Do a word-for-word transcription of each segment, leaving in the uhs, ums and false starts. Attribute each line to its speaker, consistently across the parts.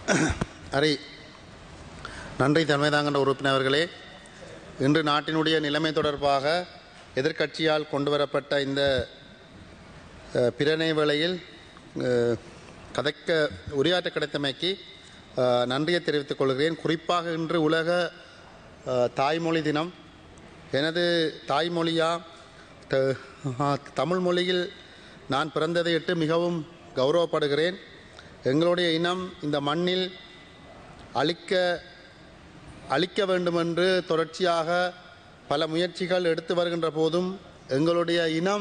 Speaker 1: அரை நன்றி தலைமைதாங்கன்ற உறுப்பினர்களே, இன்று நாட்டினுடைய நிலைமை தொடர்பாக எதிர்க்கட்சியால் கொண்டு வரப்பட்ட இந்த பிரேரணை வேளையில் கதைக்க உரையாற்ற கிடைத்தமைக்கு நன்றியை தெரிவித்துக் கொள்கிறேன். குறிப்பாக இன்று உலக தாய்மொழி தினம். எனது தாய்மொழியா தமிழ் மொழியில் நான் பிறந்ததை இட்டு மிகவும் கௌரவப்படுகிறேன். எங்களுடைய இனம் இந்த மண்ணில் அழிக்க அழிக்க வேண்டுமென்று தொடர்ச்சியாக பல முயற்சிகள் எடுத்து வருகின்ற போதும் எங்களுடைய இனம்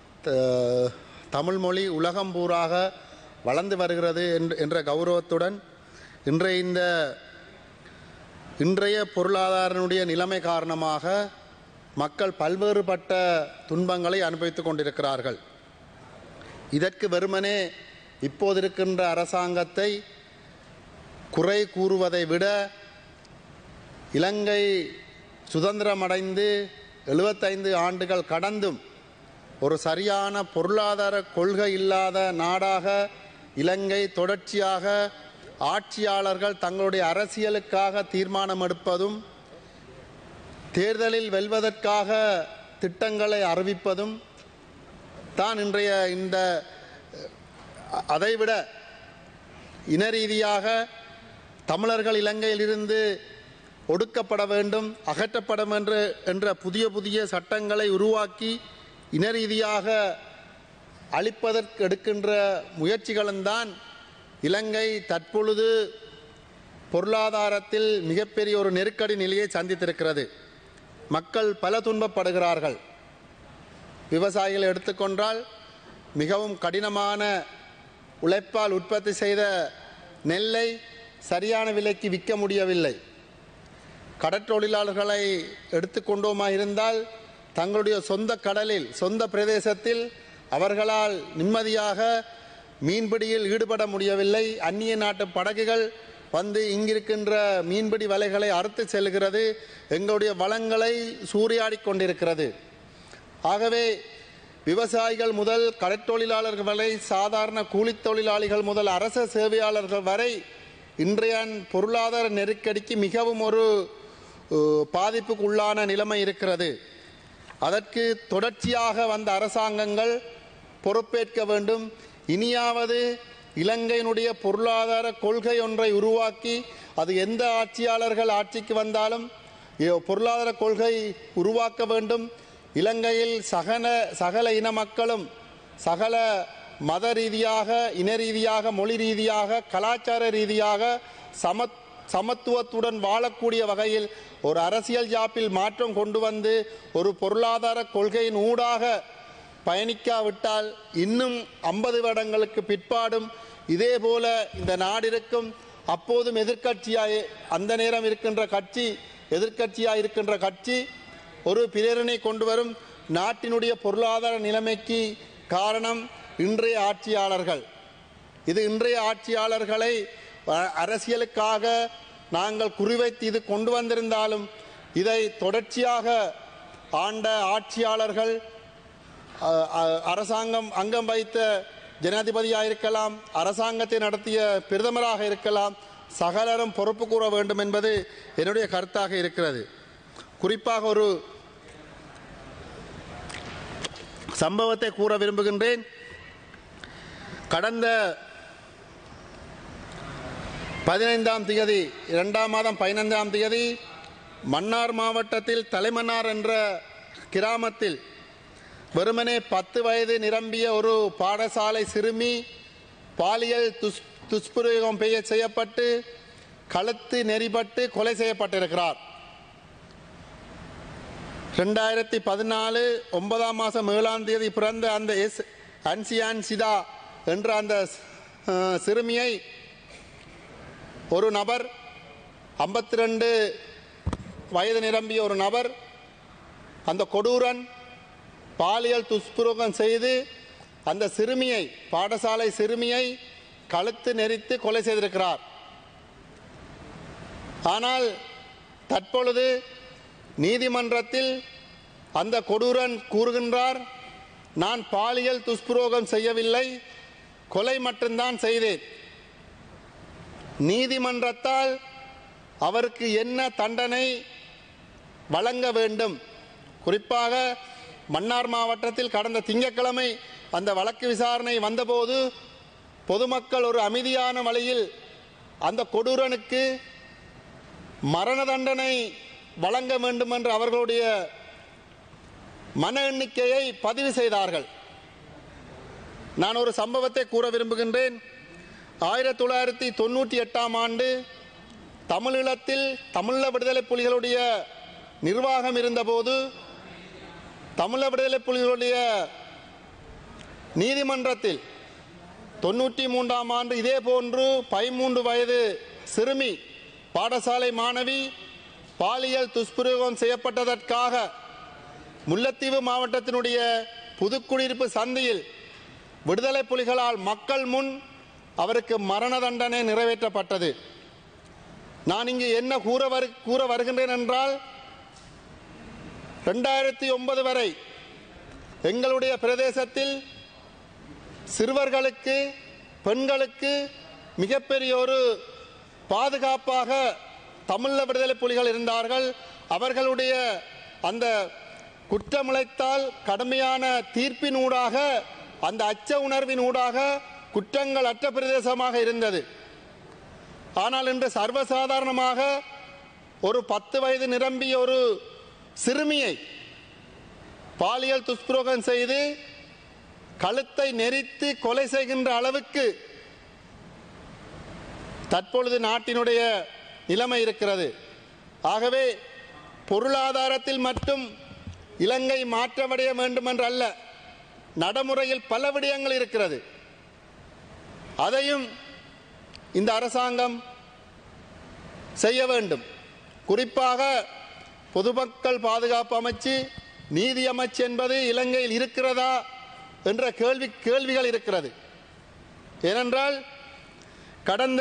Speaker 1: தமிழ் மொழி உலகம் பூராக வளர்ந்து வருகிறது என்ற கௌரவத்துடன் இன்றைய இந்த இன்றைய பொருளாதாரனுடைய நிலைமை காரணமாக மக்கள் பல்வேறுபட்ட துன்பங்களை அனுபவித்துக் கொண்டிருக்கிறார்கள். இதற்கு வெறுமனே இப்போது இருக்கின்ற அரசாங்கத்தை குறை கூறுவதை விட இலங்கை சுதந்திரமடைந்து எழுபத்தைந்து ஆண்டுகள் கடந்தும் ஒரு சரியான பொருளாதார கொள்கை இல்லாத நாடாக இலங்கை தொடர்ச்சியாக ஆட்சியாளர்கள் தங்களுடைய அரசியலுக்காக தீர்மானம் எடுப்பதும் தேர்தலில் வெல்வதற்காக திட்டங்களை அறிவிப்பதும் தான் இன்றைய இந்த அதைவிட இன ரீதியாக தமிழர்கள் இலங்கையிலிருந்து ஒடுக்கப்பட வேண்டும், அகற்றப்பட வேண்டும் என்ற புதிய புதிய சட்டங்களை உருவாக்கி இன ரீதியாக அழிப்பதற்கு எடுக்கின்ற முயற்சிகளும் தான் இலங்கை தற்பொழுது பொருளாதாரத்தில் மிகப்பெரிய ஒரு நெருக்கடி நிலையை சந்தித்திருக்கிறது. மக்கள் பல துன்பப்படுகிறார்கள். விவசாயிகளை எடுத்துக்கொண்டால் மிகவும் கடினமான உழைப்பால் உற்பத்தி செய்த நெல்லை சரியான விலைக்கு விற்க முடியவில்லை. கடற்றொழிலாளர்களை எடுத்துக்கொண்டோமா இருந்தால் தங்களுடைய சொந்த கடலில் சொந்த பிரதேசத்தில் அவர்களால் நிம்மதியாக மீன்பிடியில் ஈடுபட முடியவில்லை. அந்நிய நாட்டு படகுகள் வந்து இங்கிருக்கின்ற மீன்பிடி வலைகளை அறுத்து செல்கிறது, எங்களுடைய வளங்களை சூறையாடி கொண்டிருக்கிறது. ஆகவே விவசாயிகள் முதல் கடற்றொழிலாளர்கள் வரை, சாதாரண கூலித் தொழிலாளிகள் முதல் அரச சேவையாளர்கள் வரை இன்றைய பொருளாதார நெருக்கடிக்கு மிகவும் ஒரு பாதிப்புக்கு உள்ளான நிலைமை இருக்கிறது. அதற்கு தொடர்ச்சியாக வந்த அரசாங்கங்கள் பொறுப்பேற்க வேண்டும். இனியாவது இலங்கையினுடைய பொருளாதார கொள்கை ஒன்றை உருவாக்கி அது எந்த ஆட்சியாளர்கள் ஆட்சிக்கு வந்தாலும் பொருளாதார கொள்கை உருவாக்க வேண்டும். இலங்கையில் சகல சகல இன மக்களும் சகல மத ரீதியாக, இன ரீதியாக, மொழி ரீதியாக, கலாச்சார ரீதியாக சம சமத்துவத்துடன் வாழக்கூடிய வகையில் ஒரு அரசியல் ஜாப்பில் மாற்றம் கொண்டு வந்து ஒரு பொருளாதார கொள்கையின் ஊடாக பயணிக்காவிட்டால் இன்னும் ஐம்பது வருடங்களுக்கு பிற்பாடும் இதே போல இந்த நாடு இருக்கும். அப்போதும் எதிர்கட்சியாய் அந்த நேரம் இருக்கின்ற கட்சி எதிர்கட்சியாக இருக்கின்ற கட்சி ஒரு பிரேரணை கொண்டு வரும். நாட்டினுடைய பொருளாதார நிலைமைக்கு காரணம் இன்றைய ஆட்சியாளர்கள். இது இன்றைய ஆட்சியாளர்களை அரசியலுக்காக நாங்கள் குறிவைத்து இது கொண்டு வந்திருந்தாலும் இதை தொடர்ச்சியாக ஆண்ட ஆட்சியாளர்கள், அரசாங்கம் அங்கம் வைத்த ஜனாதிபதியாக இருக்கலாம், அரசாங்கத்தை நடத்திய பிரதமராக இருக்கலாம், சகலரும் பொறுப்பு கூற வேண்டும் என்பது என்னுடைய கருத்தாக இருக்கிறது. குறிப்பாக ஒரு சம்பவத்தை கூற விரும்புகின்றேன். கடந்த பதினைந்தாம் தேதி இரண்டாம் மாதம் பதினைந்தாம் தேதி மன்னார் மாவட்டத்தில் தலைமன்னார் என்ற கிராமத்தில் வெறுமனே பத்து வயது நிரம்பிய ஒரு பாடசாலை சிறுமி பாலியல் துஷ் துஷ்பிரயோகம் செய்யப்பட்டு கழுத்து நெறிபட்டு கொலை செய்யப்பட்டிருக்கிறார். ரெண்டாயிரத்தி பதினாலு ஒன்பதாம் மாதம் ஏழாம் தேதி பிறந்த அந்த எஸ் அன்சியான் சிதா என்ற அந்த சிறுமியை ஒரு நபர், ஐம்பத்தி ரெண்டு வயது நிரம்பிய ஒரு நபர், அந்த கொடூரன் பாலியல் துஷ்பிரயோகம் செய்து அந்த சிறுமியை, பாடசாலை சிறுமியை கழுத்து நெரித்து கொலை செய்திருக்கிறார். ஆனால் தற்பொழுது நீதிமன்றத்தில் அந்த கொடூரன் கூறுகின்றார், நான் பாலியல் துஷ்பிரயோகம் செய்யவில்லை, கொலை மட்டும்தான் செய்தேன். நீதிமன்றத்தால் அவருக்கு என்ன தண்டனை வழங்க வேண்டும். குறிப்பாக மன்னார் மாவட்டத்தில் கடந்த திங்கட்கிழமை அந்த வழக்கு விசாரணை வந்தபோது பொதுமக்கள் ஒரு அமைதியான வழியில் அந்த கொடூரனுக்கு மரண தண்டனை வழங்க வேண்டும் என்று அவர்களுடைய மன எண்ணிக்கையை பதிவு செய்தார்கள். நான் ஒரு சம்பவத்தை கூற விரும்புகின்றேன். ஆயிரத்தி தொள்ளாயிரத்தி தொண்ணூற்றி எட்டாம் ஆண்டு தமிழீழத்தில் தமிழீழ விடுதலை புலிகளுடைய நிர்வாகம் இருந்தபோது தமிழீழ விடுதலை புலிகளுடைய நீதிமன்றத்தில் தொண்ணூற்றி மூன்றாம் ஆண்டு இதே போன்று பதிமூன்று வயது சிறுமி பாடசாலை மாணவி பாலியல் துஷ்பிரயோகம் செய்யப்பட்டதற்காக முல்லைத்தீவு மாவட்டத்தினுடைய புதுக்குடியிருப்பு சந்தியில் விடுதலை புலிகளால் மக்கள் முன் அவருக்கு மரண தண்டனை நிறைவேற்றப்பட்டது. நான் இங்கு என்ன கூற வரு கூற வருகின்றேன் என்றால், ரெண்டாயிரத்தி ஒன்பது வரை எங்களுடைய பிரதேசத்தில் சிறுவர்களுக்கு பெண்களுக்கு மிகப்பெரிய ஒரு பாதுகாப்பாக தமிழீழ விடுதலை புலிகள் இருந்தார்கள். அவர்களுடைய அந்த குற்றமிழைத்தால் கடுமையான தீர்ப்பினூடாக அந்த அச்ச உணர்வினூடாக குற்றங்கள் அற்ற பிரதேசமாக இருந்தது. ஆனால் இன்று சர்வசாதாரணமாக ஒரு பத்து வயது நிரம்பிய ஒரு சிறுமியை பாலியல் துஷ்பிரயோகம் செய்து கழுத்தை நெரித்து கொலை செய்கின்ற அளவுக்கு தற்பொழுது நாட்டினுடைய நிலைமை இருக்கிறது. ஆகவே பொருளாதாரத்தில் மட்டும் இலங்கை மாற்றமடைய வேண்டும் என்று அல்ல, நடைமுறையில் பல விடயங்கள் இருக்கிறது. அதையும் இந்த அரசாங்கம் செய்ய வேண்டும். குறிப்பாக பொதுமக்கள் பாதுகாப்பு அமைச்சு, நீதி அமைச்சு என்பது இலங்கையில் இருக்கிறதா என்ற கேள்வி கேள்விகள் இருக்கிறது. ஏனென்றால் கடந்த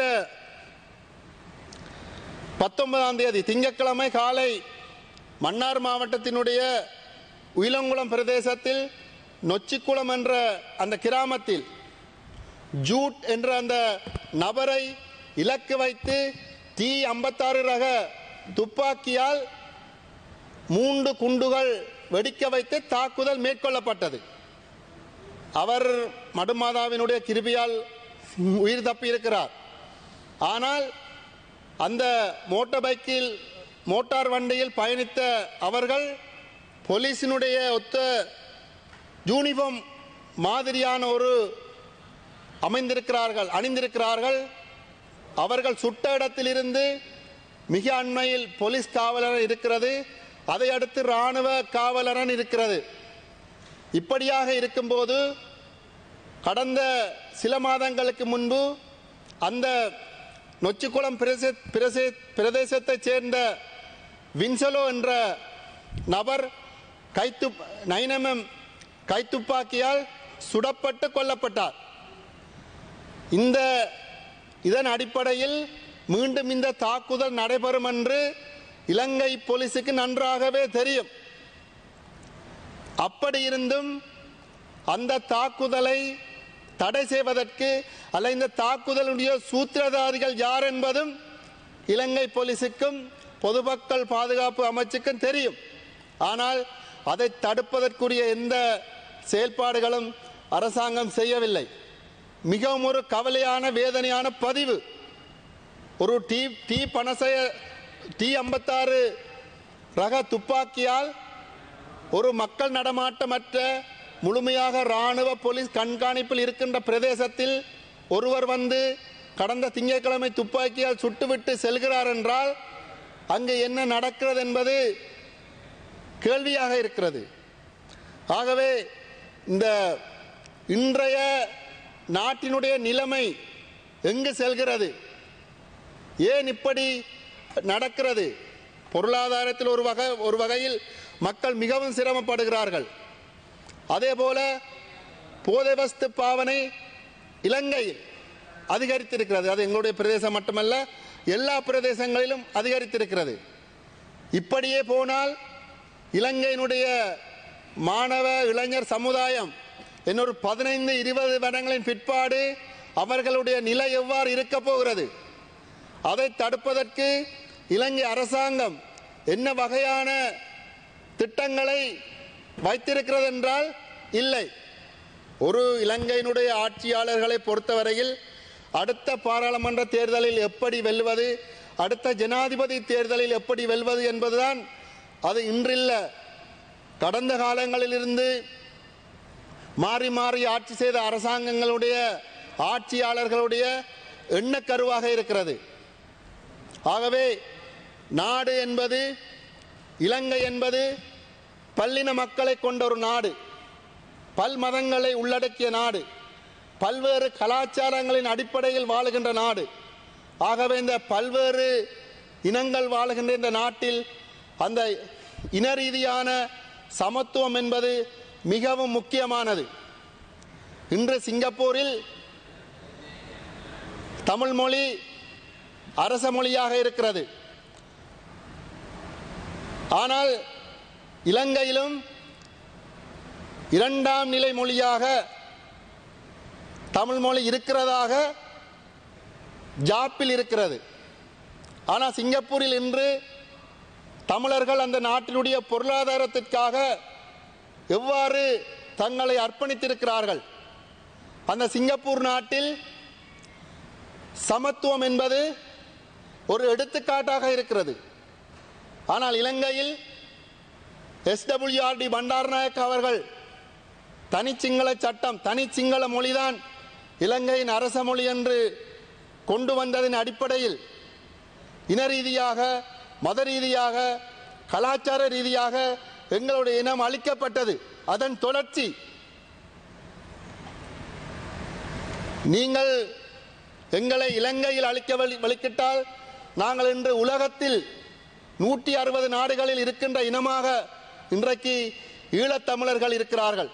Speaker 1: பத்தொன்பதாம் தேதி திங்கட்கிழமை காலை மன்னார் மாவட்டத்தினுடைய உயிலங்குளம் பிரதேசத்தில் நொச்சிக்குளம் என்ற அந்த கிராமத்தில் ஜூட் என்ற அந்த நபரை இலக்கு வைத்து டி ஐம்பத்தாறு ரக துப்பாக்கியால் மூன்று குண்டுகள் வெடிக்க வைத்து தாக்குதல் மேற்கொள்ளப்பட்டது. அவர் மடுமாதாவினுடைய கிருபியால் உயிர் தப்பியிருக்கிறார். ஆனால் அந்த மோட்டார் பைக்கில் மோட்டார் வண்டியில் பயணித்த அவர்கள் போலீசினுடைய ஒத்த யூனிஃபார்ம் மாதிரியான ஒரு அமைந்திருக்கிறார்கள் அணிந்திருக்கிறார்கள். அவர்கள் சுட்ட இடத்திலிருந்து மிக அண்மையில் போலீஸ் காவலர் இருக்கிறது. அதை அடுத்து இராணுவ காவலரன் இருக்கிறது. இப்படியாக இருக்கும்போது கடந்த சில மாதங்களுக்கு முன்பு அந்த நொச்சிக்குளம் பிரதேசத்தைச் சேர்ந்த வின்சலோ என்ற நபர் கைத்து நைனமம் கைத்துப்பாக்கியால் சுடப்பட்டு கொல்லப்பட்டார். இந்த இதன் அடிப்படையில் மீண்டும் இந்த தாக்குதல் நடைபெறும் என்று இலங்கை போலீசுக்கு நன்றாகவே தெரியும். அப்படி இருந்தும் அந்த தாக்குதலை தடை செய்வதற்கு அல்ல, இந்த தாக்குதலுடைய சூத்திரதாரிகள் யார் என்பதும் இலங்கை போலீசுக்கும் பொதுமக்கள் பாதுகாப்பு அமைச்சுக்கும் தெரியும். ஆனால் அதை தடுப்பதற்குரிய எந்த செயல்பாடுகளும் அரசாங்கம் செய்யவில்லை. மிகவும் ஒரு கவலையான வேதனையான பதிவு. ஒரு டி டி பனசய டி ஐம்பத்தாறு ரக துப்பாக்கியால் ஒரு மக்கள் நடமாட்டமற்ற முழுமையாக இராணுவ போலீஸ் கண்காணிப்பில் இருக்கின்ற பிரதேசத்தில் ஒருவர் வந்து கடந்த திங்கட்கிழமை துப்பாக்கியால் சுட்டுவிட்டு செல்கிறார் என்றால் அங்கு என்ன நடக்கிறது என்பது கேள்வியாக இருக்கிறது. ஆகவே இந்த இன்றைய நாட்டினுடைய நிலைமை எங்கு செல்கிறது, ஏன் இப்படி நடக்கிறது? பொருளாதாரத்தில் ஒரு வகை ஒரு வகையில் மக்கள் மிகவும் சிரமப்படுகிறார்கள். அதேபோல போதை வஸ்து பாவனை இலங்கையில் அதிகரித்திருக்கிறது. அது எங்களுடைய பிரதேசம் மட்டுமல்ல, எல்லா பிரதேசங்களிலும் அதிகரித்திருக்கிறது. இப்படியே போனால் இலங்கையினுடைய மாணவ இளைஞர் சமுதாயம் இன்னொரு பதினைந்து இருபது வருடங்களின் பிற்பாடு அவர்களுடைய நிலை எவ்வாறு இருக்க போகிறது? அதை தடுப்பதற்கு இலங்கை அரசாங்கம் என்ன வகையான திட்டங்களை வைத்திருக்கிறது என்றால் இல்லை. ஒரு இலங்கையினுடைய ஆட்சியாளர்களை பொறுத்தவரையில் அடுத்த பாராளுமன்ற தேர்தலில் எப்படி வெல்வது, அடுத்த ஜனாதிபதி தேர்தலில் எப்படி வெல்வது என்பதுதான் அது. இன்றில்ல, கடந்த காலங்களிலிருந்து மாறி மாறி ஆட்சி செய்த அரசாங்கங்களுடைய ஆட்சியாளர்களுடைய எண்ணக்கருவாக இருக்கிறது. ஆகவே நாடு என்பது, இலங்கை என்பது பல்லின மக்களை கொண்ட ஒரு நாடு, பல் மதங்களை உள்ளடக்கிய நாடு, பல்வேறு கலாச்சாரங்களின் அடிப்படையில் வாழுகின்ற நாடு. ஆகவே இந்த பல்வேறு இனங்கள் வாழுகின்ற இந்த நாட்டில் அந்த இன ரீதியான சமத்துவம் என்பது மிகவும் முக்கியமானது. இன்று சிங்கப்பூரில் தமிழ் மொழி அரச மொழியாக இருக்கிறது. ஆனால் இலங்கையிலும் இரண்டாம் நிலை மொழியாக தமிழ் மொழி இருக்கிறதாக ஜாப்பில் இருக்கிறது. ஆனால் சிங்கப்பூரில் இன்று தமிழர்கள் அந்த நாட்டினுடைய பொருளாதாரத்திற்காக எவ்வாறு தங்களை அர்ப்பணித்திருக்கிறார்கள். அந்த சிங்கப்பூர் நாட்டில் சமத்துவம் என்பது ஒரு எடுத்துக்காட்டாக இருக்கிறது. ஆனால் இலங்கையில் S W R D Bandaranaike அவர்கள் தனிச்சிங்கள சட்டம், தனிச்சிங்கள மொழிதான் இலங்கையின் அரச மொழி என்று கொண்டு வந்ததின் அடிப்படையில் இன ரீதியாக, மத ரீதியாக, கலாச்சார ரீதியாக எங்களுடைய இனம் அளிக்கப்பட்டது. அதன் தொடர்ச்சி. நீங்கள் எங்களை இலங்கையில் அளிக்க வலிக்கிட்டால் நாங்கள் இன்று உலகத்தில் நூற்றி அறுபது நாடுகளில் இருக்கின்ற இனமாக இன்றைக்கு ஈழத்தமிழர்கள் இருக்கிறார்கள்.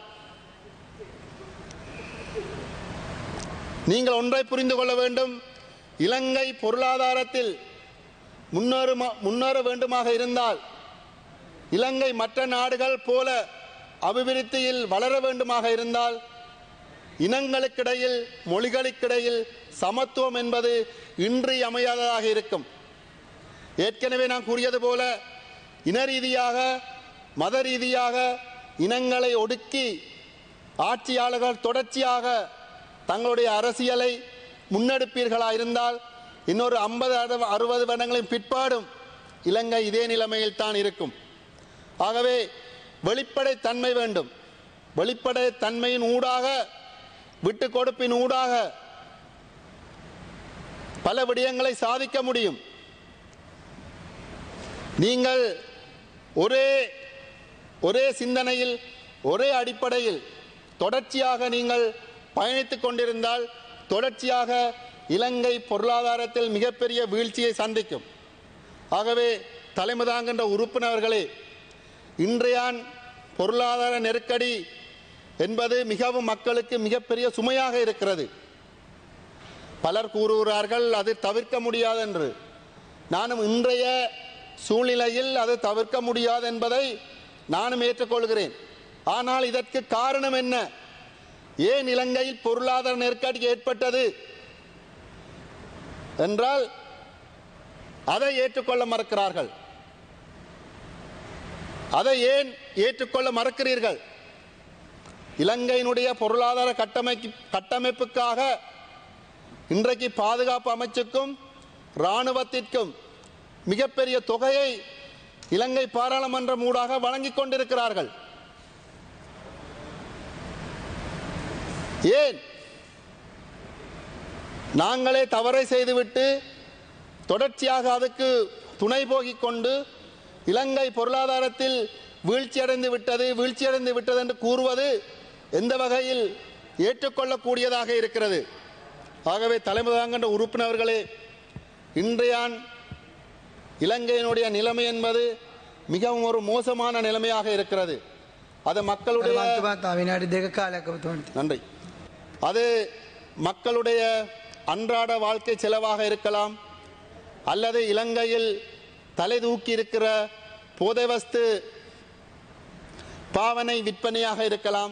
Speaker 1: நீங்கள் ஒன்றை புரிந்து கொள்ள வேண்டும். இலங்கை பொருளாதாரத்தில் முன்னேறு முன்னேற வேண்டுமாக இருந்தால், இலங்கை மற்ற நாடுகள் போல அபிவிருத்தியில் வளர வேண்டுமாக இருந்தால், இனங்களுக்கிடையில், மொழிகளுக்கிடையில் சமத்துவம் என்பது இன்றியமையாததாக இருக்கும். ஏற்கனவே நான் கூறியது போல இன ரீதியாக, மத ரீதியாக இனங்களை ஒடுக்கி ஆட்சியாளர்கள் தொடர்ச்சியாக தங்களுடைய அரசியலை முன்னெடுப்பீர்களாக இருந்தால் இன்னொரு ஐம்பது அறுபது வருடங்களின் பிற்பாடும் இலங்கை இதே நிலைமையில் தான் இருக்கும். ஆகவே வெளிப்படை தன்மை வேண்டும். வெளிப்படை தன்மையின் ஊடாக, விட்டு கொடுப்பின் ஊடாக பல விடயங்களை சாதிக்க முடியும். நீங்கள் ஒரே ஒரே சிந்தனையில், ஒரே அடிப்படையில் தொடர்ச்சியாக நீங்கள் பயணித்துக் கொண்டிருந்தால் தொடர்ச்சியாக இலங்கை பொருளாதாரத்தில் மிகப்பெரிய வீழ்ச்சியை சந்திக்கும். ஆகவே தலைமை தாங்குகின்ற உறுப்பினர்களே, இன்றைய பொருளாதார நெருக்கடி என்பது மிகவும் மக்களுக்கு மிகப்பெரிய சுமையாக இருக்கிறது. பலர் கூறுகிறார்கள் அது தவிர்க்க முடியாது என்று. நானும் இன்றைய சூழ்நிலையில் அது தவிர்க்க முடியாது என்பதை நானும் ஏற்றுக்கொள்கிறேன். ஆனால் இதற்கு காரணம் என்ன? ஏன் இலங்கையில் பொருளாதார நெருக்கடி ஏற்பட்டது என்றால் அதை ஏற்றுக்கொள்ள மறுக்கிறார்கள். அதை ஏன் ஏற்றுக்கொள்ள மறுக்கிறீர்கள்? இலங்கையினுடைய பொருளாதார கட்டமைப்பு கட்டமைப்புக்காக இன்றைக்கு பாதுகாப்பு அமைச்சுக்கும் இராணுவத்திற்கும் மிகப்பெரிய தொகையை இலங்கை பாராளுமன்றம் ஊடாக வழங்கிக் கொண்டிருக்கிறார்கள். ஏன்? நாங்களே தவறை செய்துவிட்டு தொடர்ச்சியாக அதுக்கு துணை போகிக் கொண்டு இலங்கை பொருளாதாரத்தில் வீழ்ச்சியடைந்து விட்டது வீழ்ச்சியடைந்து விட்டது என்று கூறுவது எந்த வகையில் ஏற்றுக்கொள்ளக்கூடியதாக இருக்கிறது? ஆகவே தலைமை தாங்கின்ற உறுப்பினர்களே, இன்றைய இலங்கையினுடைய நிலைமை என்பது மிகவும் ஒரு மோசமான நிலைமையாக இருக்கிறது. அது மக்களுடைய நன்றி அது மக்களுடைய அன்றாட வாழ்க்கை செலவாக இருக்கலாம், அல்லது இலங்கையில் தலை தூக்கி இருக்கிற போதை வஸ்து பாவனை விற்பனையாக இருக்கலாம்,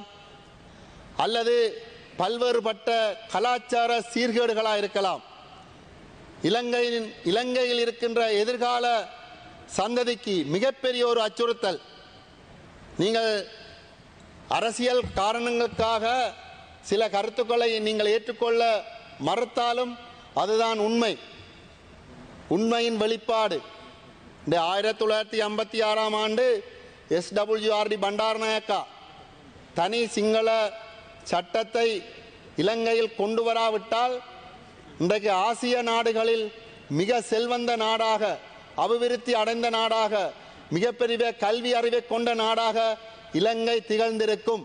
Speaker 1: அல்லது பல்வேறுபட்ட கலாச்சார சீர்கேடுகளாக இருக்கலாம். இலங்கையின் இலங்கையில் இருக்கின்ற எதிர்கால சந்ததிக்கு மிகப்பெரிய ஒரு அச்சுறுத்தல். நீங்கள் அரசியல் காரணங்களுக்காக சில கருத்துக்களை நீங்கள் ஏற்றுக்கொள்ள மறுத்தாலும் அதுதான் உண்மை, உண்மையின் வெளிப்பாடு. இந்த ஆயிரத்தி தொள்ளாயிரத்தி ஐம்பத்தி ஆறாம் ஆண்டு S W R D Bandaranaike தனி சிங்கள சட்டத்தை இலங்கையில் கொண்டு வராவிட்டால் இன்றைக்கு ஆசிய நாடுகளில் மிக செல்வந்த நாடாக, அபிவிருத்தி அடைந்த நாடாக, மிகப்பெரிய கல்வி அறிவை கொண்ட நாடாக இலங்கை திகழ்ந்திருக்கும்.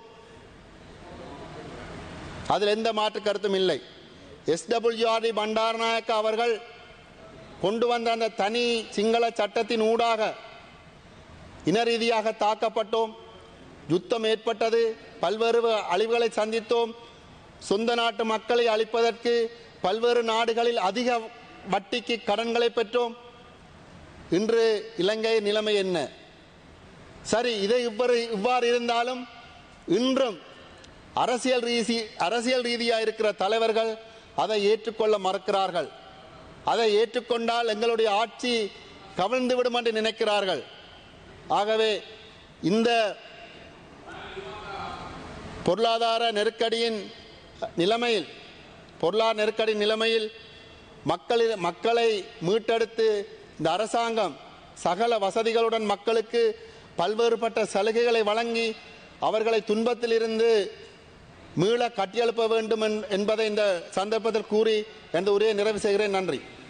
Speaker 1: அதில் எந்த மாற்று கருத்தும் இல்லை. S W R D Bandaranaike அவர்கள் கொண்டு வந்த அந்த தனி சிங்கள சட்டத்தின் ஊடாக இன ரீதியாக தாக்கப்பட்டோம், யுத்தம் ஏற்பட்டது, பல்வேறு அழிவுகளை சந்தித்தோம். சொந்த நாட்டு மக்களை அழிப்பதற்கு பல்வேறு நாடுகளில் அதிக வட்டிக்கு கடன்களை பெற்றோம். இன்று இலங்கை நிலைமை என்ன? சரி, இதை இவ்வாறு இவ்வாறு இருந்தாலும் இன்றும் அரசியல் ரீதி அரசியல் ரீதியாக இருக்கிற தலைவர்கள் அதை ஏற்றுக்கொள்ள மறுக்கிறார்கள். அதை ஏற்றுக்கொண்டால் எங்களுடைய ஆட்சி கவிழ்ந்துவிடும் என்று நினைக்கிறார்கள். ஆகவே இந்த பொருளாதார நெருக்கடியின் நிலைமையில் பொருளாதார நெருக்கடி நிலைமையில் மக்களின் மக்களை மீட்டெடுத்து இந்த அரசாங்கம் சகல வசதிகளுடன் மக்களுக்கு பல்வேறுபட்ட சலுகைகளை வழங்கி அவர்களை துன்பத்தில் இருந்து மீள கட்டியெழுப்ப வேண்டும் என்பதை இந்த சந்தர்ப்பத்தில் கூறி இந்த உரையை நிறைவு செய்கிறேன். நன்றி.